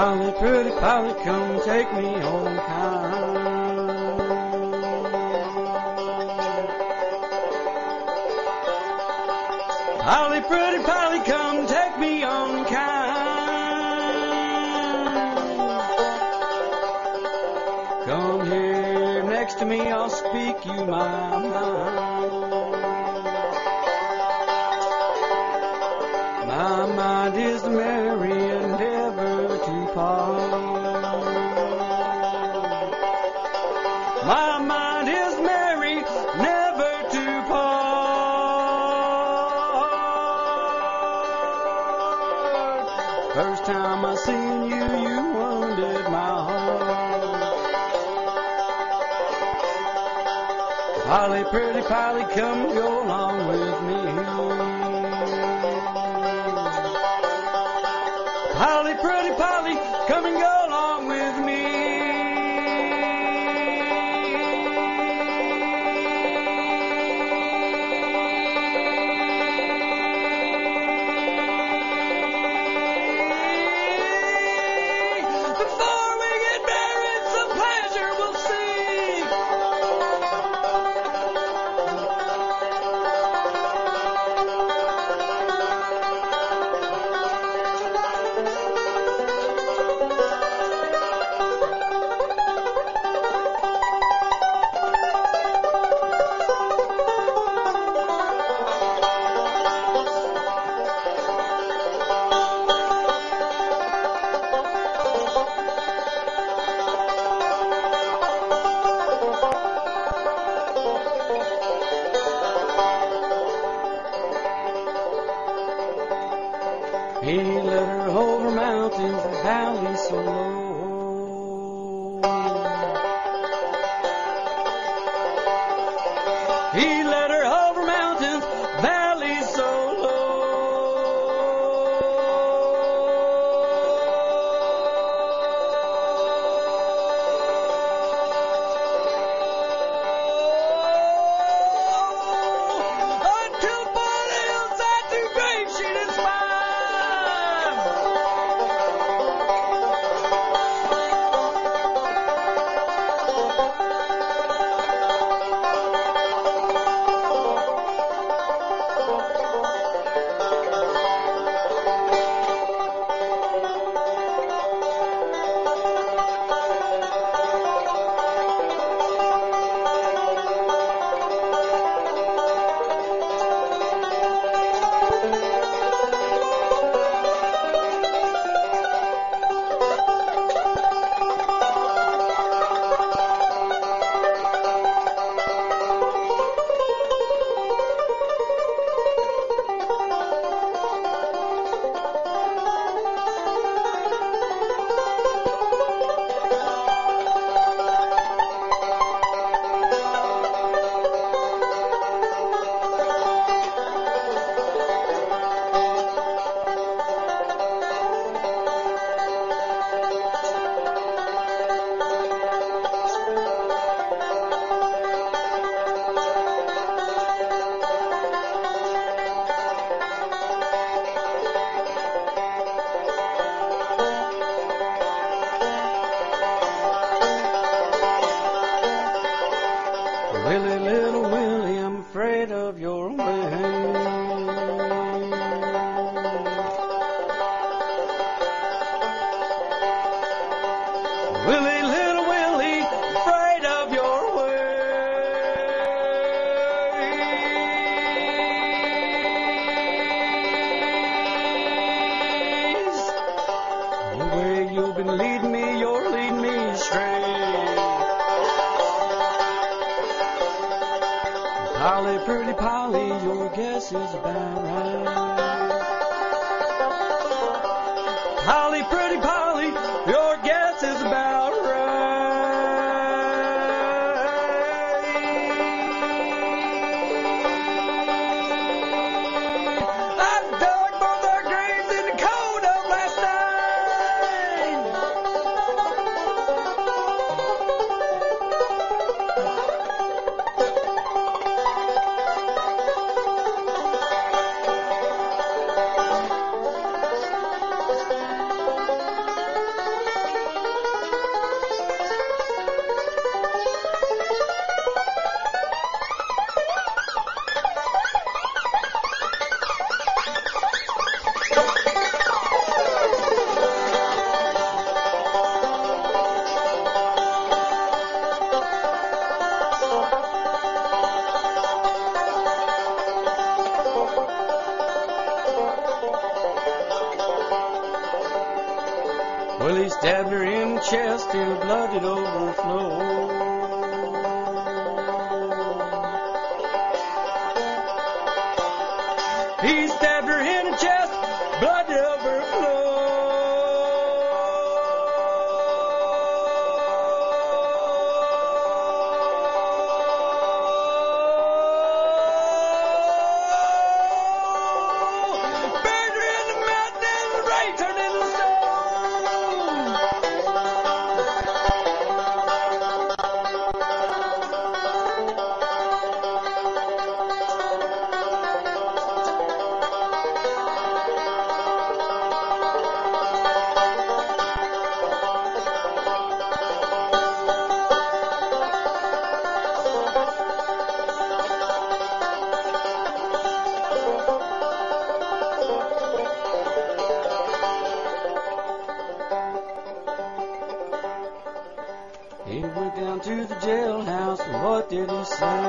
Polly, pretty Polly, come take me home kind. Polly, pretty Polly, come take me home kind. Come here next to me, I'll speak you my mind. My mind is merry and never to part. My mind is merry, never to part. First time I seen you, you wounded my heart. Polly, pretty Polly, come go along with me. Polly, pretty Polly, come and go along with me. Before we get married, some pleasure we'll see. He led her over mountains and valleys so low. He led her over mountains, valleys so low. Until upon a hillside two graves she did spy. Willie, little Willie, I'm afraid of your ways. Willie, little Willie, afraid of your ways. The way you've been leading me, you're leading me astray. Polly, pretty Polly, your guess is about right. Polly, pretty Polly, your guess is about right. I dug both our graves in the cold of last night. stabbed her in the chest till blood had overflowed. He stabbed her in the chest, blood had overflowed. Buried her in the mountain and the rain turned into stone. He went down to the jailhouse, and what did he say?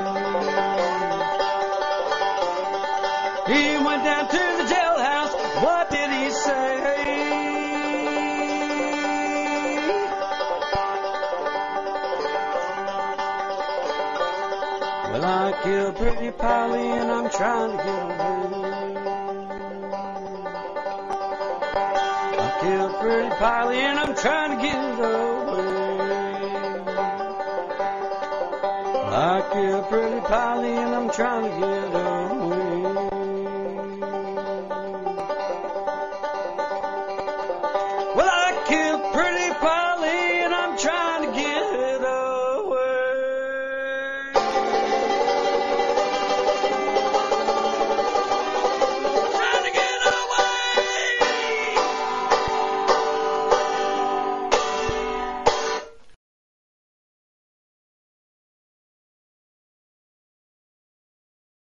He went down to the jailhouse, what did he say? Well, I killed Pretty Polly and I'm trying to get away. I killed Pretty Polly and I'm trying to get away. I killed Pretty Polly and I'm trying to get